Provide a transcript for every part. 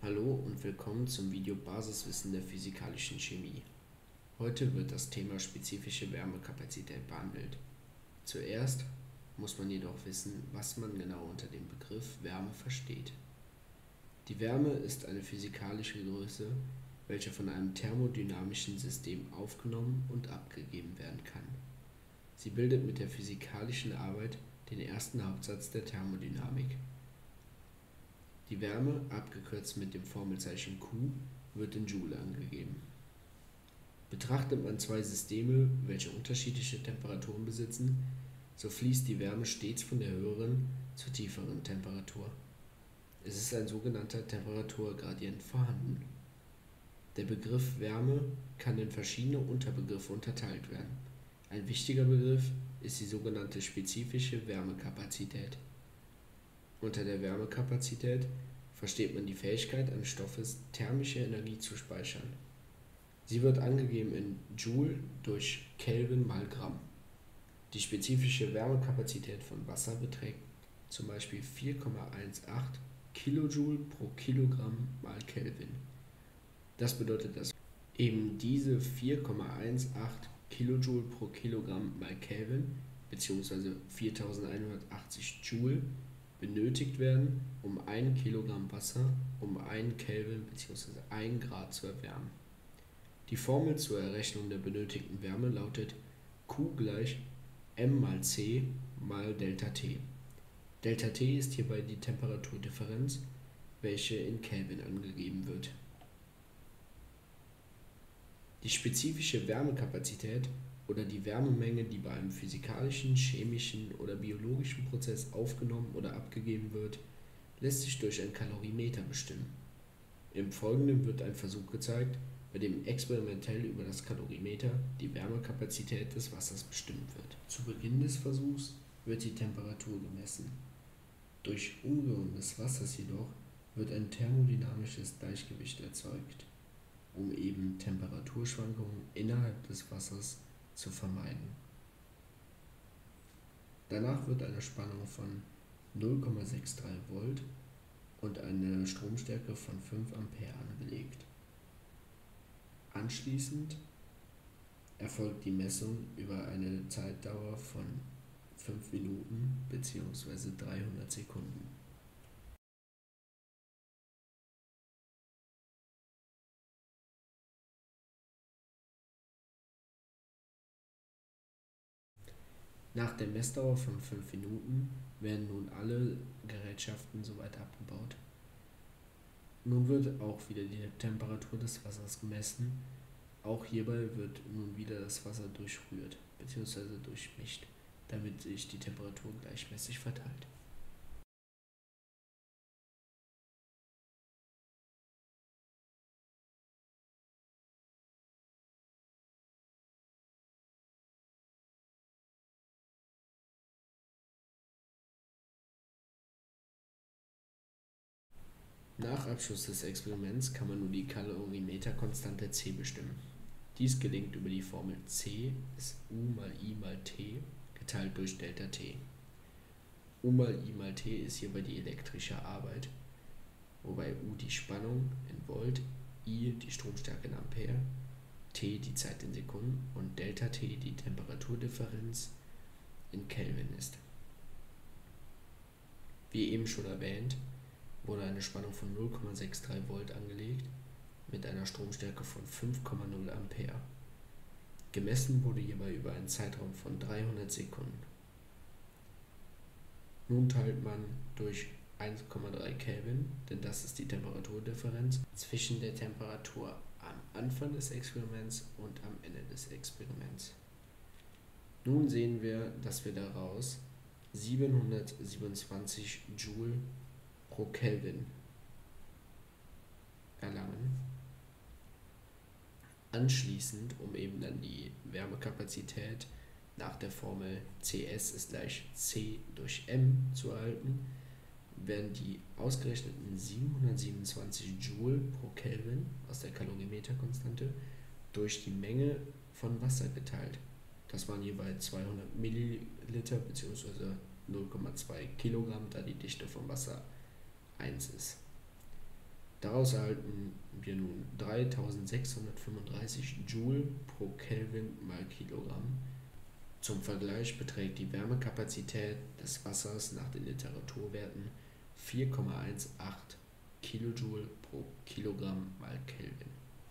Hallo und willkommen zum Video Basiswissen der physikalischen Chemie. Heute wird das Thema spezifische Wärmekapazität behandelt. Zuerst muss man jedoch wissen, was man genau unter dem Begriff Wärme versteht. Die Wärme ist eine physikalische Größe, welche von einem thermodynamischen System aufgenommen und abgegeben werden kann. Sie bildet mit der physikalischen Arbeit den ersten Hauptsatz der Thermodynamik. Die Wärme, abgekürzt mit dem Formelzeichen Q, wird in Joule angegeben. Betrachtet man zwei Systeme, welche unterschiedliche Temperaturen besitzen, so fließt die Wärme stets von der höheren zur tieferen Temperatur. Es ist ein sogenannter Temperaturgradient vorhanden. Der Begriff Wärme kann in verschiedene Unterbegriffe unterteilt werden. Ein wichtiger Begriff ist die sogenannte spezifische Wärmekapazität. Unter der Wärmekapazität versteht man die Fähigkeit eines Stoffes, thermische Energie zu speichern. Sie wird angegeben in Joule durch Kelvin mal Gramm. Die spezifische Wärmekapazität von Wasser beträgt zum Beispiel 4,18 Kilojoule pro Kilogramm mal Kelvin. Das bedeutet, dass eben diese 4,18 Kilojoule pro Kilogramm mal Kelvin bzw. 4180 Joule benötigt werden, um 1 Kilogramm Wasser um 1 Kelvin bzw. 1 Grad zu erwärmen. Die Formel zur Errechnung der benötigten Wärme lautet Q gleich m mal C mal Delta T. Delta T ist hierbei die Temperaturdifferenz, welche in Kelvin angegeben wird. Die spezifische Wärmekapazität oder die Wärmemenge, die bei einem physikalischen, chemischen oder biologischen Prozess aufgenommen oder abgegeben wird, lässt sich durch ein Kalorimeter bestimmen. Im Folgenden wird ein Versuch gezeigt, bei dem experimentell über das Kalorimeter die Wärmekapazität des Wassers bestimmt wird. Zu Beginn des Versuchs wird die Temperatur gemessen. Durch Umrühren des Wassers jedoch wird ein thermodynamisches Gleichgewicht erzeugt, um eben Temperaturschwankungen innerhalb des Wassers zu vermeiden. Danach wird eine Spannung von 0,63 Volt und eine Stromstärke von 5 Ampere angelegt. Anschließend erfolgt die Messung über eine Zeitdauer von 5 Minuten bzw. 300 Sekunden. Nach der Messdauer von 5 Minuten werden nun alle Gerätschaften soweit abgebaut. Nun wird auch wieder die Temperatur des Wassers gemessen. Auch hierbei wird nun wieder das Wasser durchrührt bzw. durchmischt, damit sich die Temperatur gleichmäßig verteilt. Nach Abschluss des Experiments kann man nun die Kalorimeterkonstante C bestimmen. Dies gelingt über die Formel C ist U mal I mal T geteilt durch Delta T. U mal I mal T ist hierbei die elektrische Arbeit, wobei U die Spannung in Volt, I die Stromstärke in Ampere, T die Zeit in Sekunden und Delta T die Temperaturdifferenz in Kelvin ist. Wie eben schon erwähnt, wurde eine Spannung von 0,63 Volt angelegt mit einer Stromstärke von 5,0 Ampere. Gemessen wurde hierbei über einen Zeitraum von 300 Sekunden. Nun teilt man durch 1,3 Kelvin, denn das ist die Temperaturdifferenz zwischen der Temperatur am Anfang des Experiments und am Ende des Experiments. Nun sehen wir, dass wir daraus 727 Joule pro Kelvin erlangen. Anschließend, um eben dann die Wärmekapazität nach der Formel CS ist gleich C durch M zu erhalten, werden die ausgerechneten 727 Joule pro Kelvin aus der Kalorimeterkonstante durch die Menge von Wasser geteilt. Das waren jeweils 200 Milliliter bzw. 0,2 Kilogramm, da die Dichte vom Wasser 1 ist. Daraus erhalten wir nun 3635 Joule pro Kelvin mal Kilogramm. Zum Vergleich beträgt die Wärmekapazität des Wassers nach den Literaturwerten 4,18 Kilojoule pro Kilogramm mal Kelvin.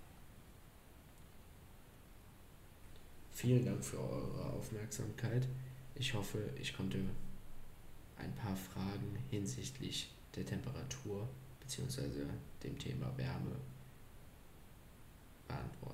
Vielen Dank für eure Aufmerksamkeit. Ich hoffe, ich konnte ein paar Fragen hinsichtlich der Temperatur bzw. dem Thema Wärme beantworten.